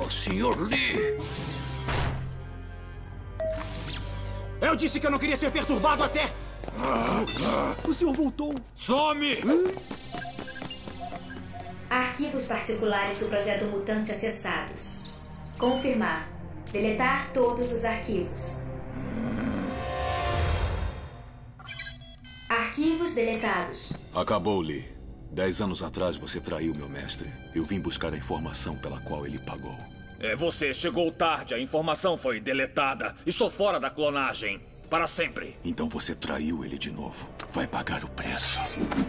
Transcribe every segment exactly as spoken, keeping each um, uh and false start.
Oh, senhor Lee! Eu disse que eu não queria ser perturbado até... O senhor voltou. Some! Arquivos particulares do Projeto Mutante acessados. Confirmar. Deletar todos os arquivos. Arquivos deletados. Acabou, Lee. Dez anos atrás você traiu meu mestre. Eu vim buscar a informação pela qual ele pagou. É, você chegou tarde. A informação foi deletada. Estou fora da clonagem. Para sempre. Então você traiu ele de novo. Vai pagar o preço.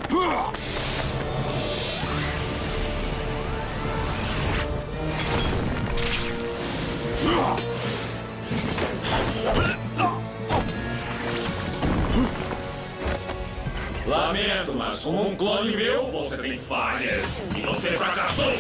Lamento, mas como um clone meu, você tem falhas. E você fracassou.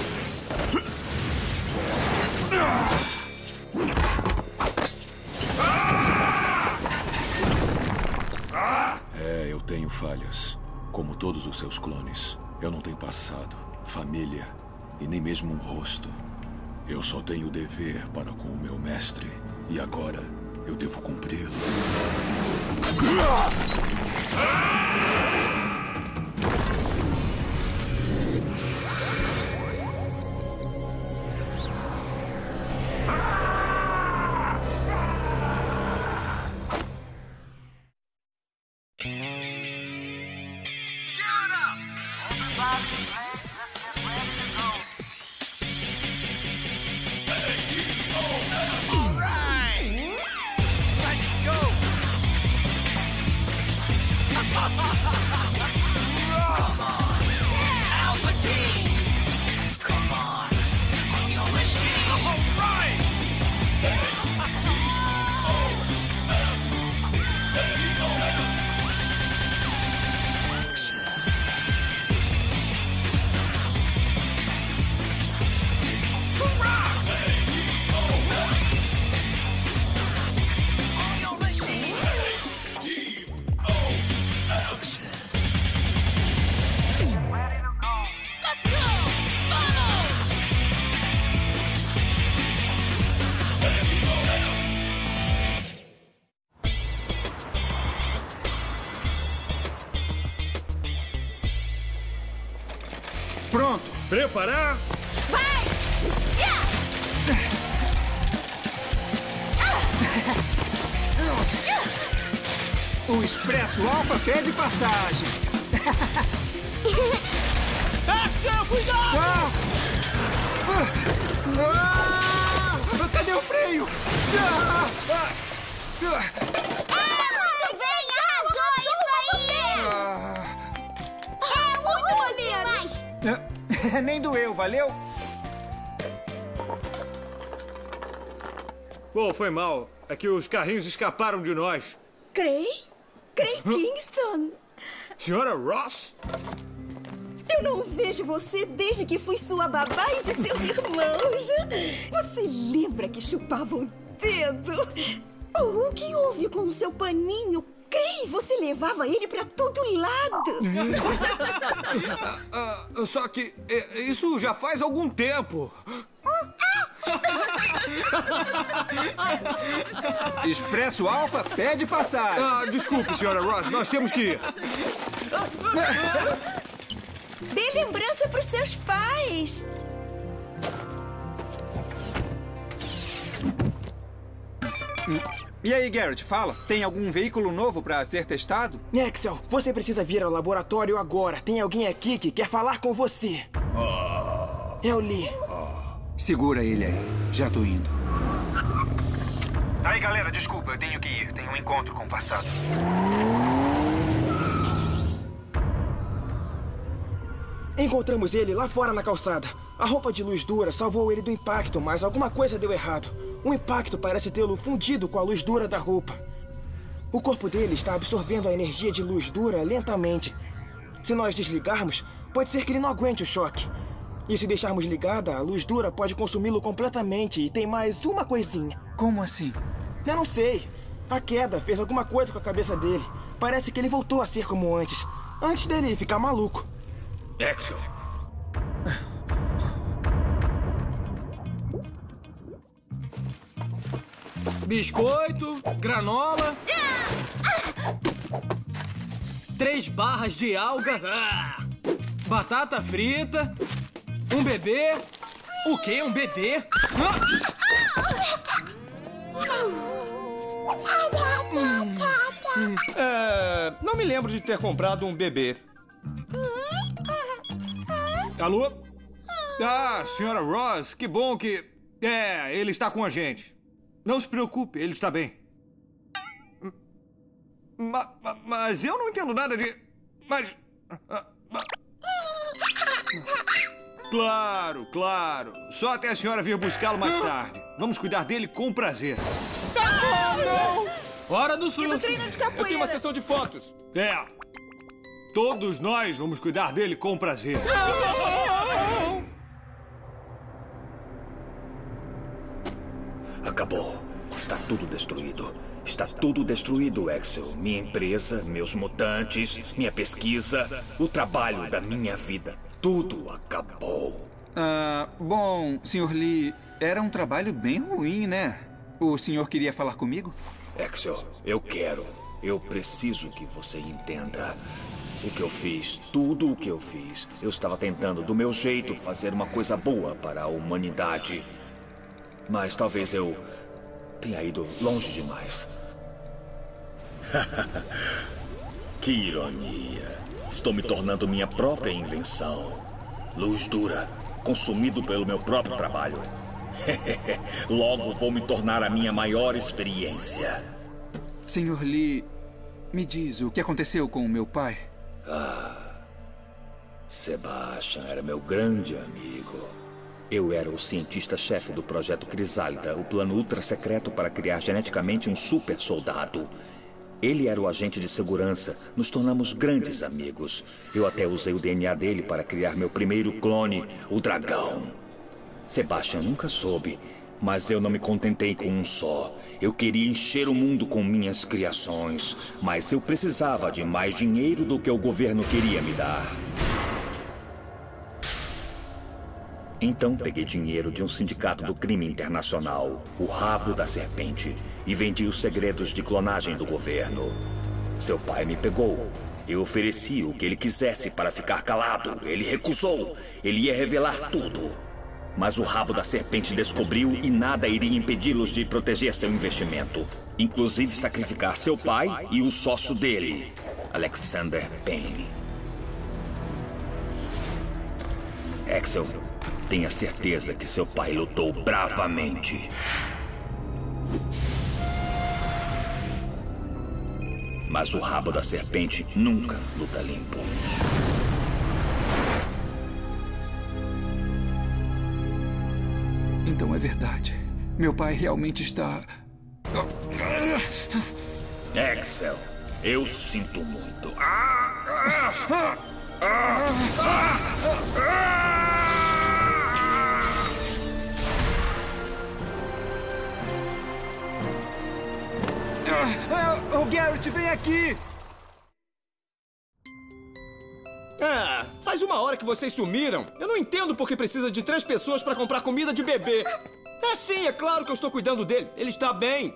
É, eu tenho falhas. Como todos os seus clones. Eu não tenho passado, família e nem mesmo um rosto. Eu só tenho o dever para com o meu mestre. E agora eu devo cumpri-lo. Pronto. Preparar? Vai! O Expresso Alpha pede passagem. Axel, cuidado! Ah! Ah! Ah! Cadê o freio? Ah! Ah! É, muito bem! Arrasou! Isso aí! Ah! É muito maneiro! Ah, nem doeu, valeu? Pô, foi mal. É que os carrinhos escaparam de nós. Cray? Cray Kingston? Senhora Ross? Eu não vejo você desde que fui sua babá e de seus irmãos. Você lembra que chupava o dedo? Oh, o que houve com o seu paninho? Cray, você levava ele pra todo lado. Ah, ah, só que é, isso já faz algum tempo. Expresso Alpha pede passagem. Ah, desculpe, senhora Ross, nós temos que ir. Dê lembrança pros seus pais. E aí, Garrett, fala. Tem algum veículo novo pra ser testado? Axel, você precisa vir ao laboratório agora. Tem alguém aqui que quer falar com você. É o Lee. Segura ele aí. Já tô indo. Tá aí, galera. Desculpa, eu tenho que ir. Tenho um encontro com o passado. Encontramos ele lá fora na calçada. A roupa de luz dura salvou ele do impacto, mas alguma coisa deu errado. O impacto parece tê-lo fundido com a luz dura da roupa. O corpo dele está absorvendo a energia de luz dura lentamente. Se nós desligarmos, pode ser que ele não aguente o choque. E se deixarmos ligada, a luz dura pode consumi-lo completamente. E tem mais uma coisinha. Como assim? Eu não sei. A queda fez alguma coisa com a cabeça dele. Parece que ele voltou a ser como antes. Antes dele ficar maluco. Axel. biscoito, granola, três barras de alga, ah, batata frita, um bebê. O quê? Um bebê? Ah! Hum, é, não me lembro de ter comprado um bebê. Alô? Ah, senhora Ross, que bom que... É, ele está com a gente. Não se preocupe, ele está bem. Ma, ma, mas eu não entendo nada de... Mas... Claro, claro. Só até a senhora vir buscá-lo mais tarde. Vamos cuidar dele com prazer. Ah, não! Hora do surf. E do treino de capoeira. Eu tenho uma sessão de fotos. É. Todos nós vamos cuidar dele com prazer. Acabou. Está tudo destruído. Está tudo destruído, Axel. Minha empresa, meus mutantes, minha pesquisa, o trabalho da minha vida. Tudo acabou. Ah, bom, senhor Lee, era um trabalho bem ruim, né? O senhor queria falar comigo? Axel, eu quero. Eu preciso que você entenda. O que eu fiz, tudo o que eu fiz, eu estava tentando, do meu jeito, fazer uma coisa boa para a humanidade. Mas talvez eu tenha ido longe demais. Que ironia. Estou me tornando minha própria invenção. Luz dura, consumido pelo meu próprio trabalho. Logo vou me tornar a minha maior experiência. Senhor Lee, me diz o que aconteceu com o meu pai? Ah, Sebastian era meu grande amigo. Eu era o cientista-chefe do projeto Crisálida, o plano ultra secreto para criar geneticamente um super soldado. Ele era o agente de segurança. Nos tornamos grandes amigos. Eu até usei o D N A dele para criar meu primeiro clone, o dragão. Sebastian nunca soube, mas eu não me contentei com um só. Eu queria encher o mundo com minhas criações, mas eu precisava de mais dinheiro do que o governo queria me dar. Então peguei dinheiro de um sindicato do crime internacional, o Rabo da Serpente, e vendi os segredos de clonagem do governo. Seu pai me pegou. Eu ofereci o que ele quisesse para ficar calado. Ele recusou. Ele ia revelar tudo. Mas o Rabo da Serpente descobriu e nada iria impedi-los de proteger seu investimento. Inclusive sacrificar seu pai e o sócio dele, Alexander Payne. Axel, tenha certeza que seu pai lutou bravamente. Mas o Rabo da Serpente nunca luta limpo. Então é verdade. Meu pai realmente está... Axel, eu sinto muito. Ah, ah, ah, ah, ah, oh, Garrett, vem aqui! Ah, faz uma hora que vocês sumiram. Eu não entendo por que precisa de três pessoas para comprar comida de bebê. É sim, é claro que eu estou cuidando dele. Ele está bem.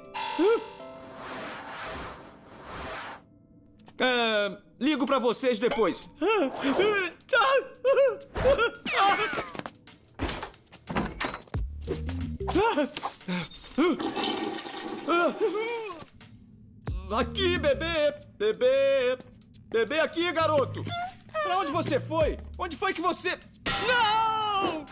Ah, ligo para vocês depois. Aqui, bebê! Bebê! Bebê, aqui, garoto! Pra onde você foi? Onde foi que você... Não!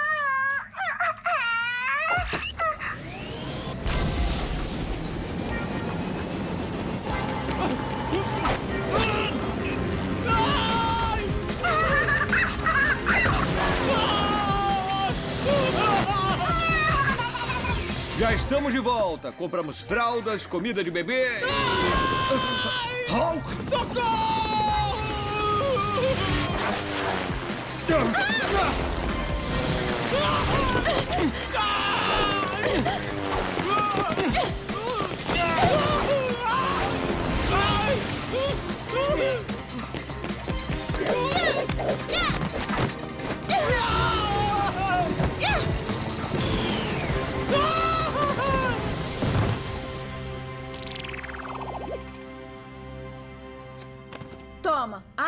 Já estamos de volta. Compramos fraldas, comida de bebê e... Hulk! Socorro!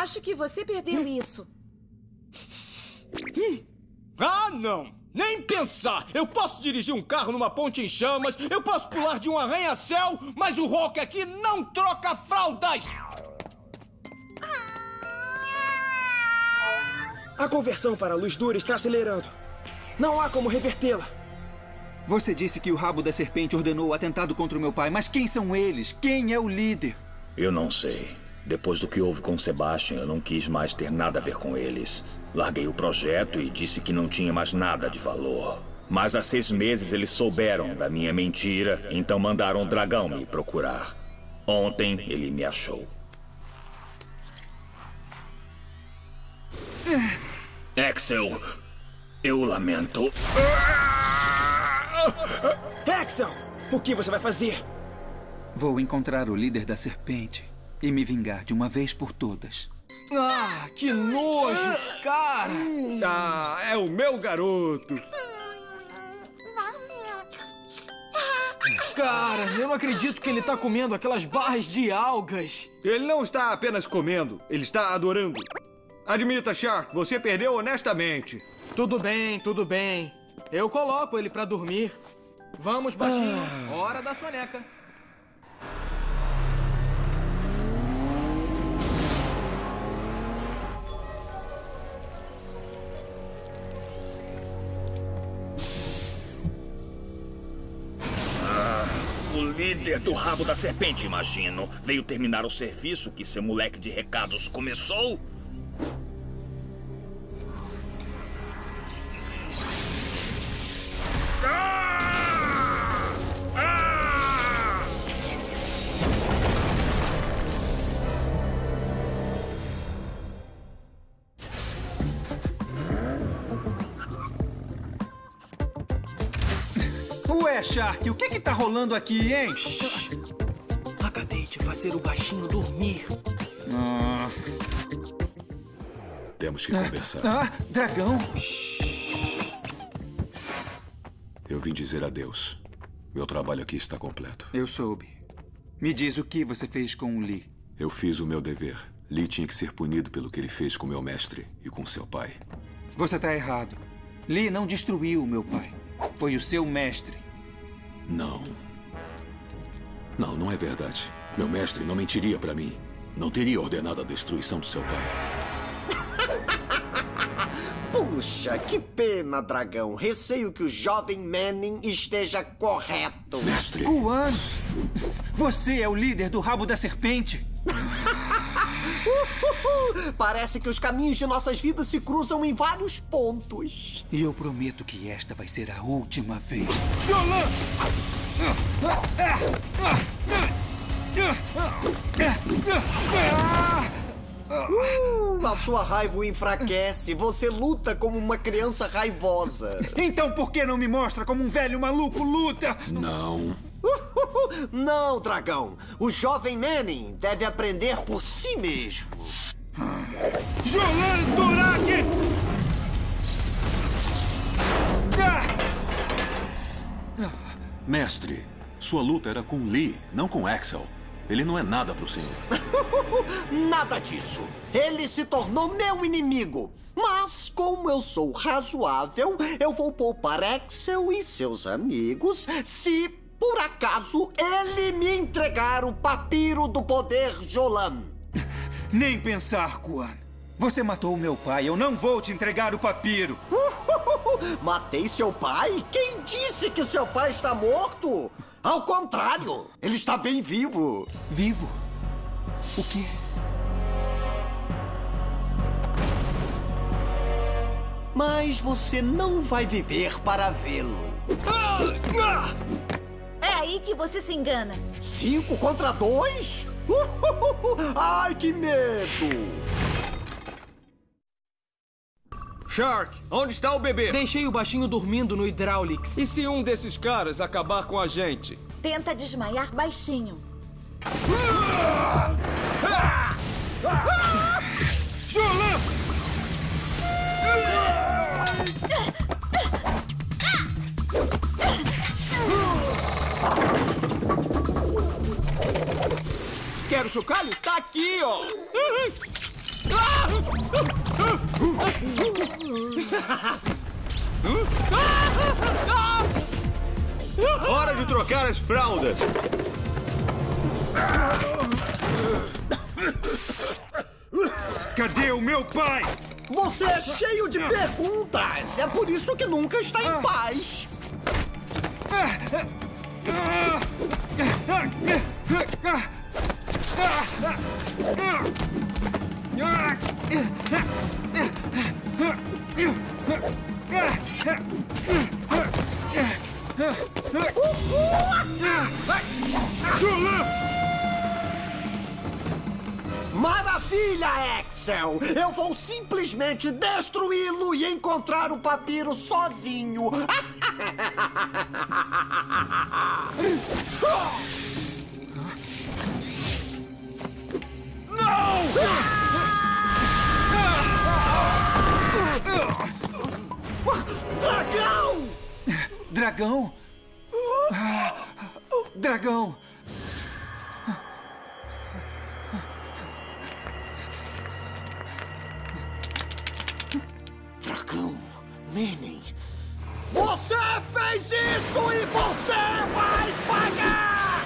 Acho que você perdeu isso. Ah, não! Nem pensar! Eu posso dirigir um carro numa ponte em chamas, eu posso pular de um arranha-céu, mas o Hulk aqui não troca fraldas! A conversão para a luz dura está acelerando. Não há como revertê-la. Você disse que o rabo da serpente ordenou o atentado contra o meu pai, mas quem são eles? Quem é o líder? Eu não sei. Depois do que houve com Sebastian, eu não quis mais ter nada a ver com eles. Larguei o projeto e disse que não tinha mais nada de valor. Mas há seis meses eles souberam da minha mentira, então mandaram o dragão me procurar. Ontem ele me achou. Axel, eu lamento. Axel, o que você vai fazer? Vou encontrar o líder da serpente e me vingar de uma vez por todas. Ah, que nojo, cara! Ah, é o meu garoto. Cara, eu não acredito que ele tá comendo aquelas barras de algas. Ele não está apenas comendo, ele está adorando. Admita, Shark, você perdeu honestamente. Tudo bem, tudo bem. Eu coloco ele pra dormir. Vamos, baixinho. Ah. Hora da soneca. O líder do rabo da serpente, imagino. Veio terminar o serviço que seu moleque de recados começou? Ah! Ah! Ué, Shark, o que que tá rolando aqui, hein? Shhh. Acabei de fazer o baixinho dormir. Ah. Temos que conversar. Ah, dragão. Eu vim dizer adeus. Meu trabalho aqui está completo. Eu soube. Me diz o que você fez com o Lee. Eu fiz o meu dever. Lee tinha que ser punido pelo que ele fez com meu mestre e com seu pai. Você está errado. Lee não destruiu o meu pai. Foi o seu mestre. Não. Não, não é verdade. Meu mestre não mentiria para mim. Não teria ordenado a destruição do seu pai. Puxa, que pena, dragão. Receio que o jovem Manning esteja correto. Mestre! Guan! Você é o líder do rabo da serpente? Parece que os caminhos de nossas vidas se cruzam em vários pontos. E eu prometo que esta vai ser a última vez. Jolan! Uh, a sua raiva o enfraquece. Você luta como uma criança raivosa. Então por que não me mostra como um velho maluco luta? Não. Não, dragão. O jovem Manning deve aprender por si mesmo. Jolan Durak! Mestre, sua luta era com Lee, não com Axel. Ele não é nada pro senhor. Nada disso. Ele se tornou meu inimigo. Mas, como eu sou razoável, eu vou poupar Axel e seus amigos se, por acaso, ele me entregar o papiro do poder Jolan. Nem pensar, Guan. Você matou meu pai. Eu não vou te entregar o papiro. Matei seu pai? Quem disse que seu pai está morto? Ao contrário, ele está bem vivo. Vivo? O quê? Mas você não vai viver para vê-lo. É aí que você se engana. Cinco contra dois? Ai, que medo! Shark, onde está o bebê? Deixei o baixinho dormindo no Hydraulics. E se um desses caras acabar com a gente? Tenta desmaiar baixinho. Jolan! Quero chocalho? Tá aqui, ó! Hora de trocar as fraldas! Cadê o meu pai? Você é cheio de perguntas. É por isso que nunca está em paz. Jolan! Maravilha, Axel! Eu vou simplesmente destruí-lo e encontrar o papiro sozinho. Não! Dragão! Dragão? Dragão! Dragão, Manning, você fez isso e você vai pagar!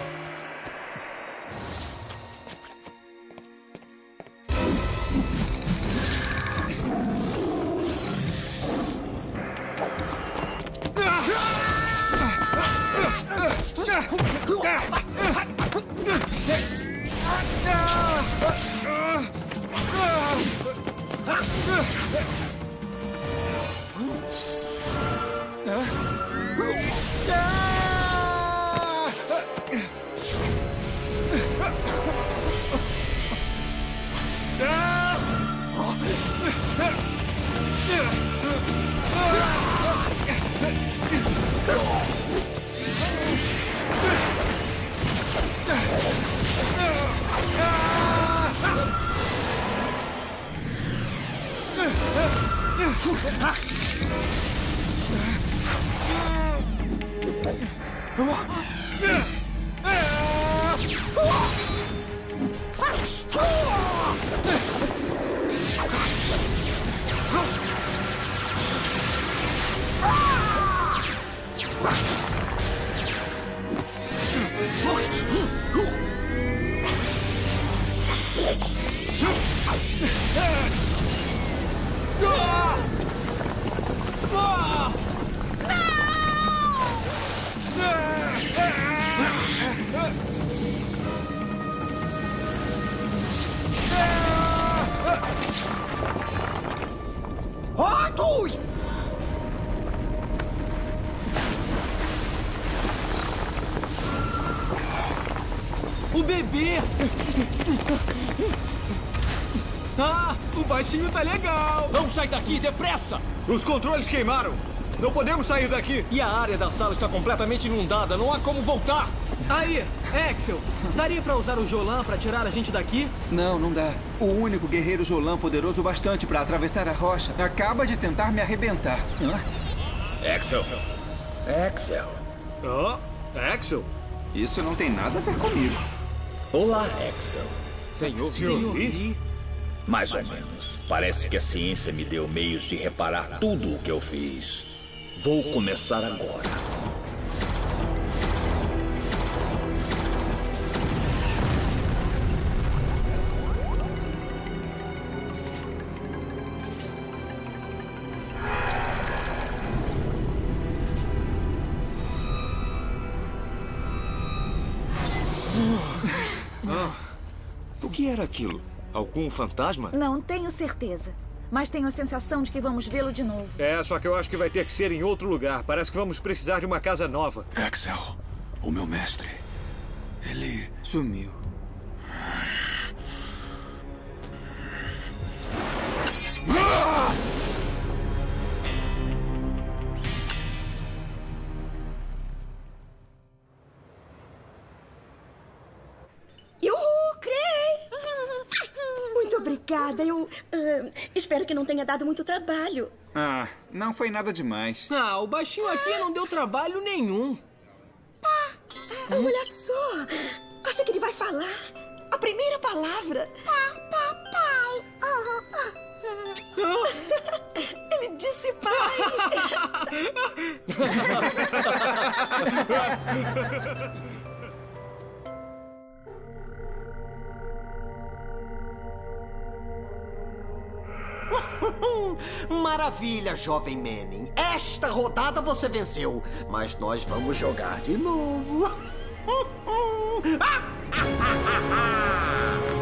Atui! O bebê! Ah, o baixinho tá legal! Vamos sair daqui, depressa! Os controles queimaram! Não podemos sair daqui! E a área da sala está completamente inundada, não há como voltar! Aí, Axel, daria pra usar o Jolan pra tirar a gente daqui? Não, não dá. O único guerreiro Jolan poderoso bastante pra atravessar a rocha acaba de tentar me arrebentar. Hã? Axel. Axel. Oh, Axel? Isso não tem nada a ver comigo. Olá, Axel. Senhor, Senhor Lee? Mais ou menos. Parece que a ciência me deu meios de reparar tudo o que eu fiz. Vou começar agora. O que era aquilo? Algum fantasma? Não tenho certeza. Mas tenho a sensação de que vamos vê-lo de novo. É, só que eu acho que vai ter que ser em outro lugar. Parece que vamos precisar de uma casa nova. Axel, o meu mestre. Ele... sumiu. Yuhu, criei! Muito obrigada. Eu uh, espero que não tenha dado muito trabalho. Ah, não foi nada demais. Ah, o baixinho aqui não deu trabalho nenhum. Ah, olha só. Acho que ele vai falar a primeira palavra. Pá, pá, pai. Ele disse pai. Maravilha, jovem Manning. Esta rodada você venceu, mas nós vamos jogar de novo.